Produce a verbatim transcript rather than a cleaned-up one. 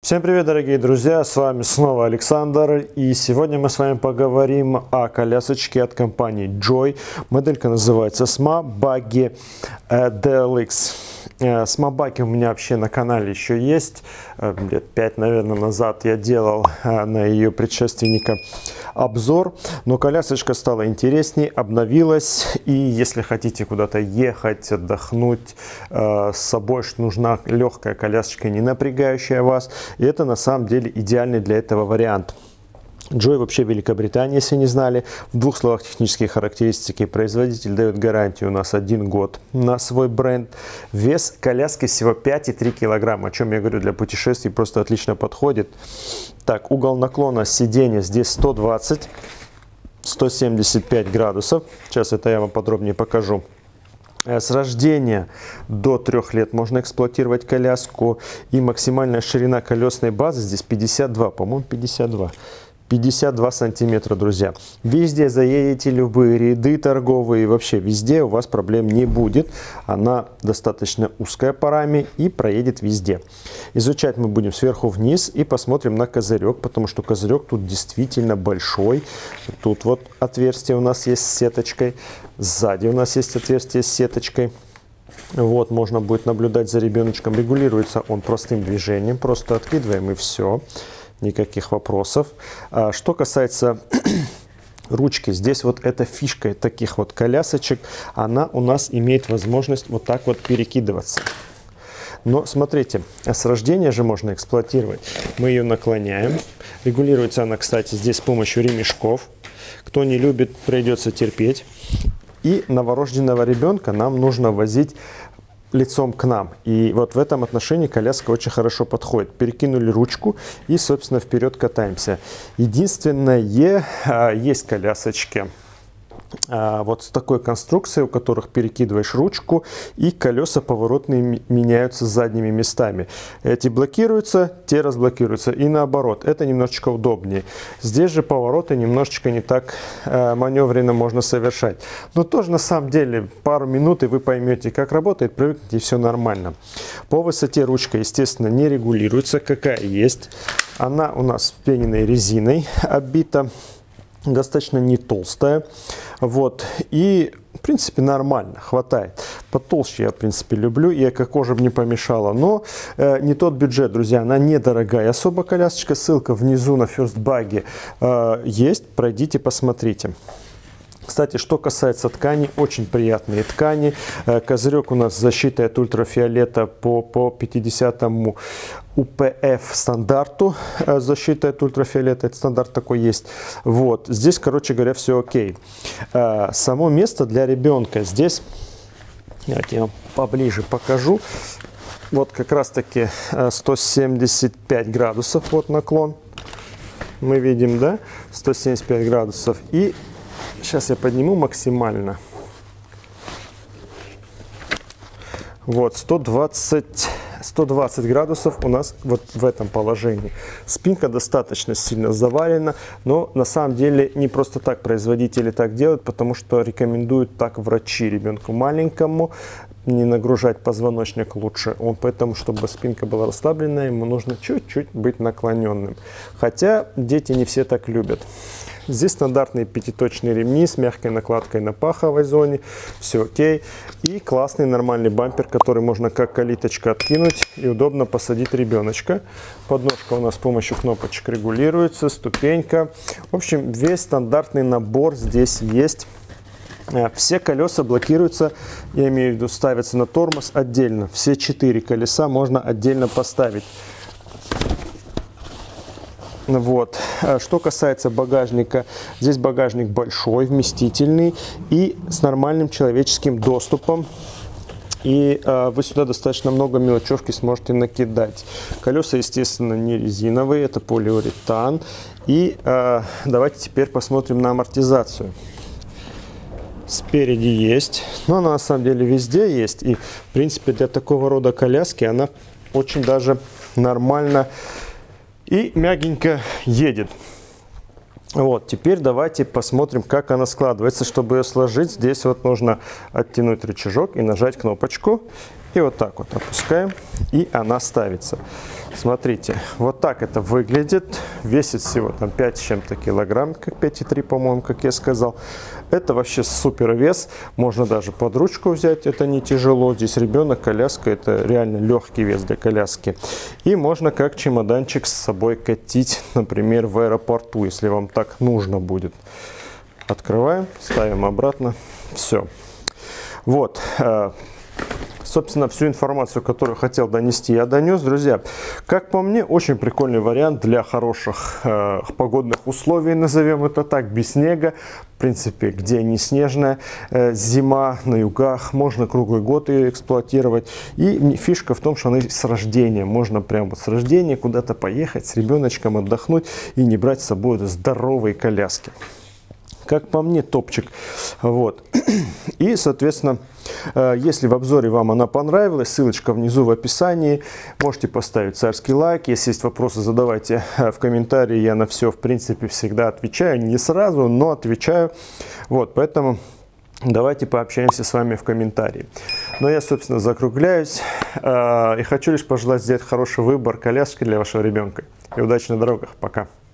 Всем привет, дорогие друзья, с вами снова Александр, и сегодня мы с вами поговорим о колясочке от компании Joy. Моделька называется SmaBuggy ди эл икс. SmaBuggy у меня вообще на канале еще есть, лет пять, наверное, назад я делал на ее предшественника обзор, но колясочка стала интересней, обновилась, и если хотите куда-то ехать, отдохнуть, с собой нужна легкая колясочка, не напрягающая вас, и это на самом деле идеальный для этого вариант. Joy вообще Великобритания, если не знали. В двух словах технические характеристики. Производитель дает гарантию у нас один год на свой бренд. Вес коляски всего пять и три килограмма, о чем я говорю, для путешествий просто отлично подходит. Так, угол наклона сиденья здесь сто двадцать — сто семьдесят пять градусов. Сейчас это я вам подробнее покажу. С рождения до трех лет можно эксплуатировать коляску. И максимальная ширина колесной базы здесь пятьдесят два, по-моему, пятьдесят два. пятьдесят два сантиметра, друзья. Везде заедете, любые ряды торговые, вообще везде у вас проблем не будет. Она достаточно узкая по раме и проедет везде. Изучать мы будем сверху вниз и посмотрим на козырек, потому что козырек тут действительно большой. Тут вот отверстие у нас есть с сеточкой. Сзади у нас есть отверстие с сеточкой. Вот, можно будет наблюдать за ребеночком. Регулируется он простым движением. Просто откидываем и все. Никаких вопросов. А что касается ручки, здесь вот эта фишка таких вот колясочек, она у нас имеет возможность вот так вот перекидываться. Но смотрите, с рождения же можно эксплуатировать. Мы ее наклоняем. Регулируется она, кстати, здесь с помощью ремешков. Кто не любит, придется терпеть. И новорожденного ребенка нам нужно возить лицом к нам. И вот в этом отношении коляска очень хорошо подходит. Перекинули ручку и, собственно, вперед катаемся. Единственное, есть колясочки вот с такой конструкцией, у которых перекидываешь ручку, и колеса поворотные меняются задними местами. Эти блокируются, те разблокируются, и наоборот. Это немножечко удобнее. Здесь же повороты немножечко не так маневренно можно совершать. Но тоже на самом деле пару минут, и вы поймете, как работает, привыкнете, и все нормально. По высоте ручка, естественно, не регулируется, какая есть. Она у нас пененной резиной оббита. Достаточно не толстая, вот, и в принципе нормально, хватает. Потолще я в принципе люблю, и эко-кожа бы не помешала, но э, не тот бюджет, друзья, она недорогая особо колясочка, ссылка внизу на FirstBuggy э, есть, пройдите, посмотрите. Кстати, что касается ткани, очень приятные ткани. Козырек у нас с защитой от ультрафиолета по, по пятидесятому ю пи эф стандарту. Защита от ультрафиолета, этот стандарт такой есть. Вот. Здесь, короче говоря, все окей. Само место для ребенка здесь, давайте я вам поближе покажу. Вот как раз таки сто семьдесят пять градусов, вот наклон. Мы видим, да, сто семьдесят пять градусов. И сейчас я подниму максимально. Вот, сто двадцать, сто двадцать градусов у нас вот в этом положении. Спинка достаточно сильно завалена, но на самом деле не просто так производители так делают, потому что рекомендуют так врачи ребенку маленькому. Не нагружать позвоночник лучше. Он поэтому, чтобы спинка была расслабленная, ему нужно чуть-чуть быть наклоненным. Хотя дети не все так любят. Здесь стандартные пятиточные ремни с мягкой накладкой на паховой зоне. Все окей. И классный нормальный бампер, который можно как калиточка откинуть и удобно посадить ребеночка. Подножка у нас с помощью кнопочек регулируется, ступенька. В общем, весь стандартный набор здесь есть. Все колеса блокируются, я имею в виду, ставятся на тормоз отдельно. Все четыре колеса можно отдельно поставить. Вот. Что касается багажника, здесь багажник большой, вместительный и с нормальным человеческим доступом. И э, вы сюда достаточно много мелочевки сможете накидать. Колеса, естественно, не резиновые, это полиуретан. И э, давайте теперь посмотрим на амортизацию. Спереди есть, но она на самом деле везде есть. И, в принципе, для такого рода коляски она очень даже нормально и мягенько едет. Вот, теперь давайте посмотрим, как она складывается. Чтобы ее сложить, здесь вот нужно оттянуть рычажок и нажать кнопочку. И вот так вот опускаем, и она ставится. Смотрите, вот так это выглядит. Весит всего там пять с чем-то килограмм, как пять и три, по-моему, как я сказал. Это вообще супер вес. Можно даже под ручку взять, это не тяжело. Здесь ребенок, коляска, это реально легкий вес для коляски. И можно как чемоданчик с собой катить, например, в аэропорту, если вам так нужно будет. Открываем, ставим обратно. Все. Вот. Собственно, всю информацию, которую хотел донести, я донес. Друзья, как по мне, очень прикольный вариант для хороших э, погодных условий, назовем это так, без снега. В принципе, где не снежная э, зима, на югах, можно круглый год ее эксплуатировать. И фишка в том, что она с рождения. Можно прямо вот с рождения куда-то поехать, с ребеночком отдохнуть и не брать с собой здоровые коляски. Как по мне, топчик. Вот. И, соответственно, если в обзоре вам она понравилась, ссылочка внизу в описании. Можете поставить царский лайк. Если есть вопросы, задавайте в комментарии. Я на все, в принципе, всегда отвечаю. Не сразу, но отвечаю. Вот, поэтому давайте пообщаемся с вами в комментарии. Но я, собственно, закругляюсь. И хочу лишь пожелать сделать хороший выбор коляски для вашего ребенка. И удачи на дорогах. Пока.